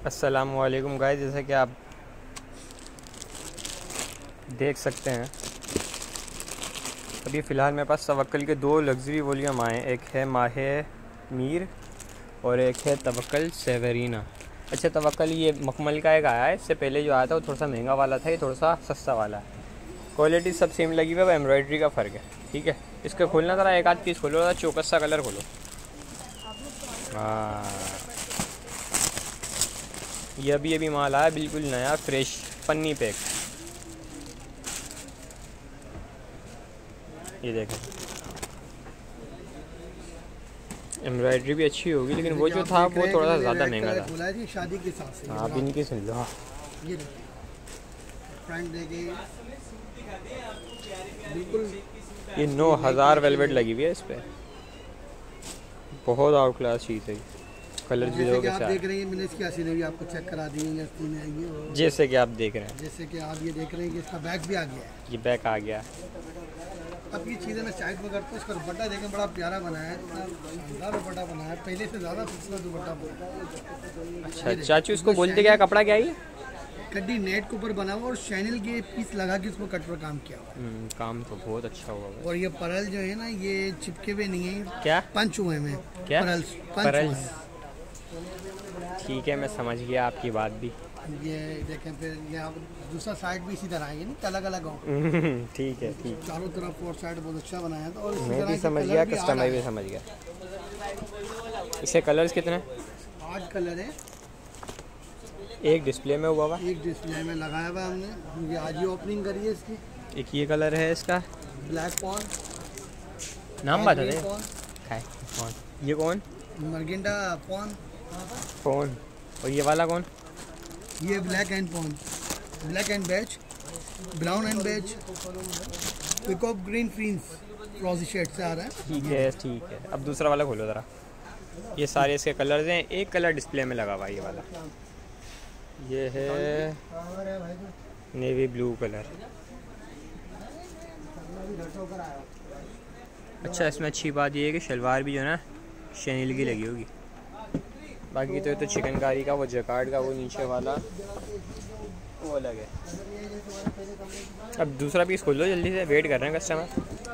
अस्सलामुअलैकुम गाइस, जैसे कि आप देख सकते हैं अभी फ़िलहाल मेरे पास तवक्कल के दो लग्जरी वॉल्यूम आए हैं। एक है माहे मीर और एक है तवक्कल सेवरीना। अच्छा, तवक्कल ये मखमल का एक आया है। इससे पहले जो आया था वो थोड़ा सा महंगा वाला था, ये थोड़ा सा सस्ता वाला है। क्वालिटी सब सेम लगी हुई है, वो एम्ब्रॉयडरी का फ़र्क है। ठीक है, इसका खोलना ज़रा, एक आध पीस खोलो, ज़रा चौकस सा कलर खोलो। हाँ, ये अभी माल आया, बिल्कुल नया फ्रेश पन्नी पैक। ये देखें, एम्ब्रॉयडरी भी अच्छी होगी, लेकिन वो जो था वो थोड़ा सा ज़्यादा महंगा था। शादी के हिसाब से हाँ, इनकी सुन लो। हाँ, ये फ्रंट देखे बिल्कुल। ये 9000 वेलवेट लगी हुई है इस पर। बहुत आउट क्लास चीज़ है। कलर भी जैसे कि आप देख रहे हैं, मैंने इसकी आसी ने भी आपको चेक करा दी है। जैसे कि आप देख रहे हैं, जैसे कि आप ये देख रहे हैं कि इसका बैग भी आ गया है। ये बैग आ गया। अब ये चीज़ें मैं साइड में करता हूँ। इसका दुपट्टा देखें, बड़ा प्यारा बनाया है, शानदार दुपट्टा बनाया है, पहले से ज़्यादा खूबसूरत दुपट्टा बनाया। अच्छा चाचू, इसको बोलते क्या कपड़ा क्या है? कड्डी नेट के ऊपर बना हुआ और चैनल के पीस लगा के उसको कट पर काम किया हुआ। काम तो बहुत अच्छा हुआ। और ये परल जो है ना, ये चिपके हुए नहीं है, क्या पंच हुए में। क्या परल्स? ठीक है, मैं समझ गया आपकी बात भी। ये देखें, फिर ये आप दूसरा साइड भी इसी तरह है, नहीं अलग अलग हो। ठीक है, ठीक। चारों तरफ और साइड बहुत अच्छा बनाया था। और मैं भी समझ गया, कस्टमर भी समझ गया। इसके कलर्स कितने? 8 कलर है। एक डिस्प्ले में हुआ, एक डिस्प्ले में लगाया हुआ हमने, ये आज ही ओपनिंग करी है इसकी। एक ये कलर है इसका, ब्लैक पॉन। नाम बता दे। ये कौन? मर्गिंडा पॉन। कौन? और ये वाला कौन? ये ब्लैक एंड पॉन, black and beige, brown and beige, peacock green फ्रींस फ्रोजी शेड से आ रहा है। ठीक है, ठीक है। अब दूसरा वाला खोलो ज़रा। ये सारे इसके कलर्स हैं। एक कलर डिस्प्ले में लगा हुआ है, ये वाला। ये है नेवी ब्लू कलर। अच्छा, इसमें अच्छी बात ये है कि शलवार भी जो है ना शनील की लगी होगी। बाकी तो चिकनकारी का, वो जकार्ड का, वो नीचे वाला वो अलग है। अब दूसरा पीस खोल लो जल्दी से, वेट कर रहे हैं कस्टमर।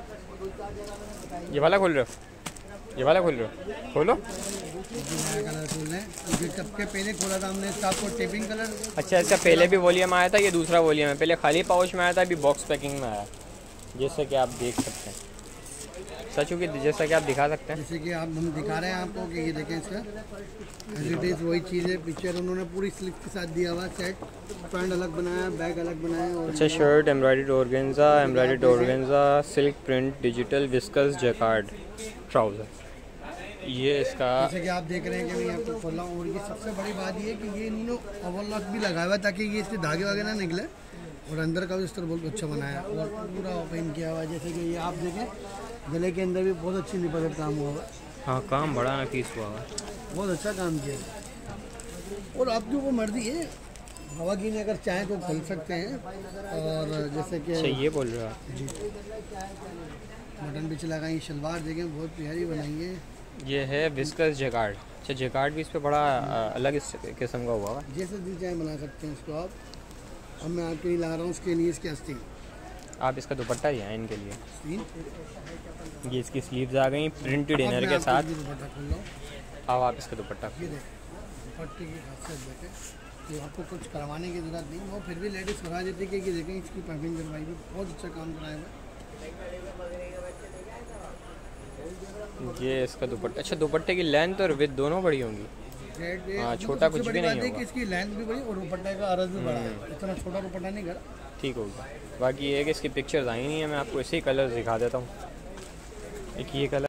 ये वाला खोल रहे हो? ये वाला खोल रहे हो? खोलो। कलर खोल रहे हैं, कब के पहले खोला था हमने इसका, आपको टेपिंग कलर। अच्छा, इसका पहले भी वॉल्यूम आया था, ये दूसरा वॉल्यूम है। पहले खाली पाउच में आया था, अभी बॉक्स पैकिंग में आया, जैसे कि आप देख सकते हैं। सच हो कि जैसा कि आप दिखा सकते हैं, जैसे कि आप हम दिखा रहे हैं आपको कि ये देखें, इसका एज वही चीज़ है। पिक्चर उन्होंने पूरी स्लिप के साथ दिया हुआ। सेट फ्रंट अलग बनाया, बैग अलग बनाया। और अच्छा, shirt embroidered organza, silk print, digital viscose jacquard trouser. ये इसका, जैसे कि आप देख रहे हैं कि मैं आपको खोल रहा हूँ। और ये सबसे बड़ी बात ये है कि ये इन्होंने ओवरलॉक भी लगाया हुआ ताकि ये इसके धागे वागे ना निकले। और अंदर का भी इस तरह बहुत अच्छा बनाया और पूरा ओपन किया हुआ है। जैसे कि ये आप देखें, गले के अंदर भी बहुत अच्छी निपट काम हुआ है। हाँ, काम बड़ा नफीस हुआ है, बहुत अच्छा काम किया। और आपकी वो मर्जी है, हवा की ने अगर चाहें तो खोल सकते हैं। और जैसे कि अच्छा, ये बोल रहे हो आप? जी, बटन भी लगाई। शलवार देखें, बहुत प्यारी बनाई है। ये है विस्कस जकार्ड। अच्छा, जकार्ड भी इस पर बड़ा अलग किस्म का हुआ है। जैसे भी चाहे बना सकते हैं इसको आप। अब मैं आपके लिए ला रहा हूँ उसके लिए इसके आस्तीन। आप इसका दुपट्टा दिया है इनके लिए। ये इसकी स्लीव्स आ गई प्रिंटेड इनर के साथ। अब आप इसका दुपट्टा, ये देखें, दुपट्टे की खासियत देखें, ये आपको कुछ करवाने की ज़रूरत नहीं, वो फिर भी लेडीज़ करा देती है कि देखें इसकी पैकिंग करवाई भी बहुत अच्छा काम कराया हुआ है। ये इसका दुपट्टा। अच्छा, दुपट्टे की लेंथ और विड्थ दोनों बड़ी होंगी। हाँ, छोटा कुछ भी नहीं होगा। इसकी लेंथ भी बड़ी और दुपट्टे का अर्ज भी बड़ा है, इतना छोटा दुपट्टा नहीं करा। ठीक होगा। बाकी ये है कि इसकी पिक्चर्स आई नहीं है, मैं आपको इसी कलर दिखा देता हूँ। एक ये कलर